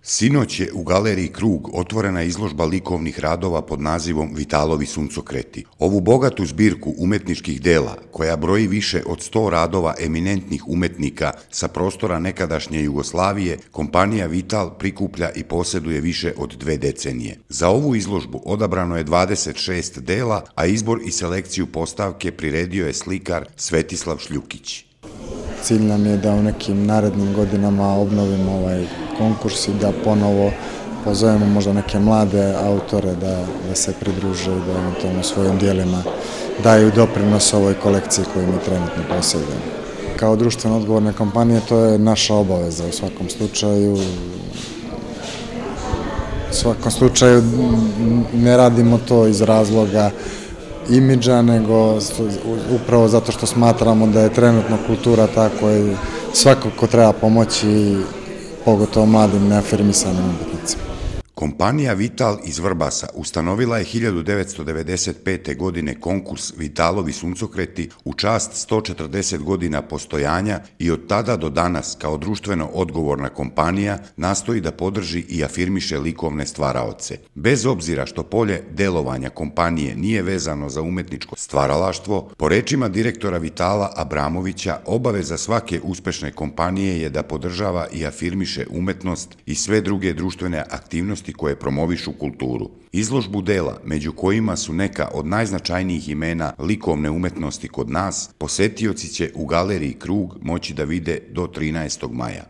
Sinoć je u Galeriji Krug otvorena izložba likovnih radova pod nazivom Vitalovi suncokreti. Ovu bogatu zbirku umetničkih dela, koja broji više od 100 radova eminentnih umetnika sa prostora nekadašnje Jugoslavije, kompanija Vital prikuplja i posjeduje više od 2 decenije. Za ovu izložbu odabrano je 26 dela, a izbor i selekciju postavke priredio je slikar Svetislav Šljukić. Cilj nam je da u nekim narednim godinama obnovimo ovaj konkurs i da ponovo pozovemo možda neke mlade autore da se pridruže i da eventualno svojim dijelima daju doprinos ovoj kolekciji koju mi trenutno posjedujemo. Kao društveno odgovorne kompanije to je naša obaveza u svakom slučaju. U svakom slučaju ne radimo to iz razloga imidža, nego upravo zato što smatramo da je trenutno kultura ta koja svakako treba pomoći, pogotovo mladim neafirmisanim umetnicima. Kompanija Vital iz Vrbasa ustanovila je 1995. godine konkurs Vitalovi suncokreti u čast 140 godina postojanja i od tada do danas kao društveno odgovorna kompanija nastoji da podrži i afirmiše likovne stvaraoce. Bez obzira što polje delovanja kompanije nije vezano za umetničko stvaralaštvo, po rečima direktora Vitala Abramovića, obaveza svake uspešne kompanije je da podržava i afirmiše umetnost i sve druge društvene aktivnosti koje promovišu kulturu. Izložbu dela, među kojima su neka od najznačajnijih imena likovne umetnosti kod nas, posetioci će u Galeriji Krug moći da vide do 13. maja.